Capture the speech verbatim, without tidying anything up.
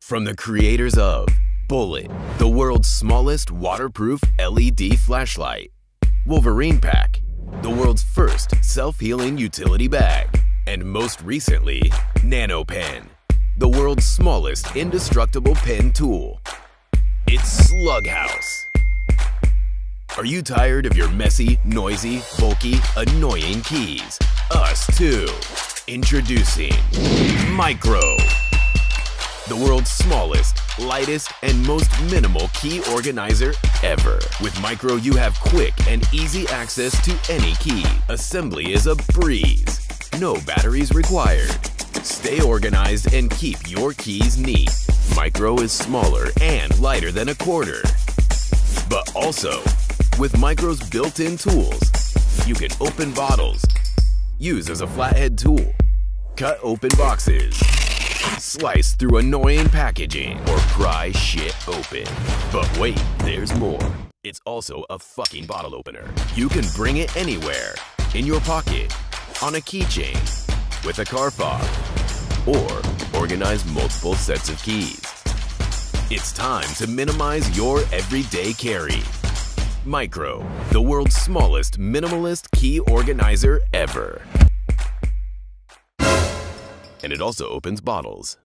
From the creators of Bullet, the world's smallest waterproof L E D flashlight, Wolverine Pack, the world's first self-healing utility bag, and most recently, NanoPen, the world's smallest indestructible pen tool. It's Slughouse. Are you tired of your messy, noisy, bulky, annoying keys? Us too. Introducing Micro, the world's smallest, lightest, and most minimal key organizer ever. With Micro, you have quick and easy access to any key. Assembly is a breeze. No batteries required. Stay organized and keep your keys neat. Micro is smaller and lighter than a quarter. But also, with Micro's built-in tools, you can open bottles, use as a flathead tool, cut open boxes, slice through annoying packaging, or pry shit open. But wait, there's more. It's also a fucking bottle opener. You can bring it anywhere, in your pocket, on a keychain, with a car fob, or organize multiple sets of keys. It's time to minimize your everyday carry. Micro, the world's smallest minimalist key organizer ever. And it also opens bottles.